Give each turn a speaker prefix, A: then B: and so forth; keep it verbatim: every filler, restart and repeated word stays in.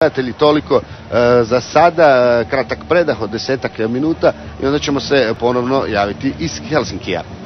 A: Toliko za sada, kratak predah od desetak minuta i onda ćemo se ponovno javiti iz Helsinkija.